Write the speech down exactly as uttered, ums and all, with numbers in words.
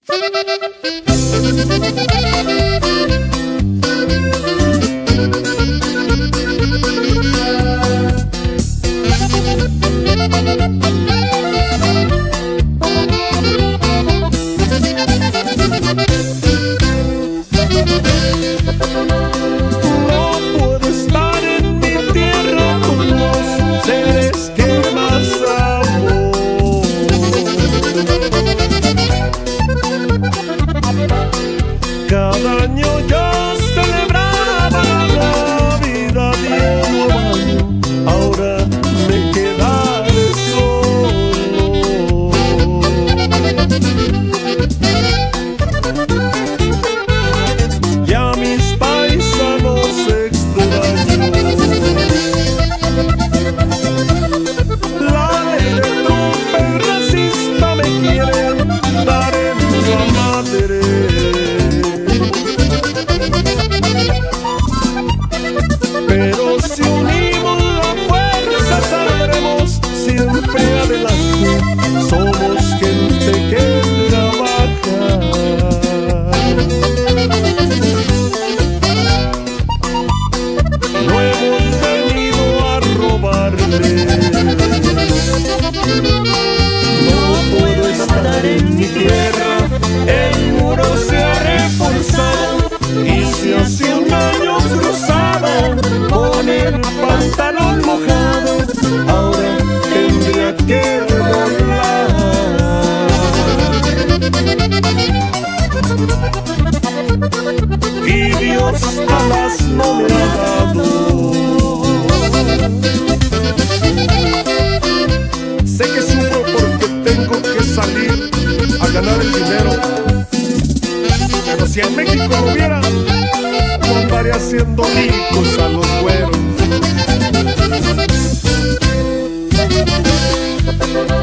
Cada año yo celebraba la vida de un nuevo año, ahora me quedaré solo. Ya mis paisanos extraño. La ley de Trump el racista me quiere dar en la madre. Pero si unimos la fuerza saldremos siempre adelante. Somos gente que trabaja. No hemos venido a robarle. No puedo estar en mi tierra, el muro se ha reforzado y si hace un año cruzaba con el pantalón mojado, ahora tendría que volar. Y Dios alas no me ha dado. Sé que sufro porque tengo que salir a ganar el dinero, pero si en México lo hubiera, no andaría haciendo ricos a los güeros.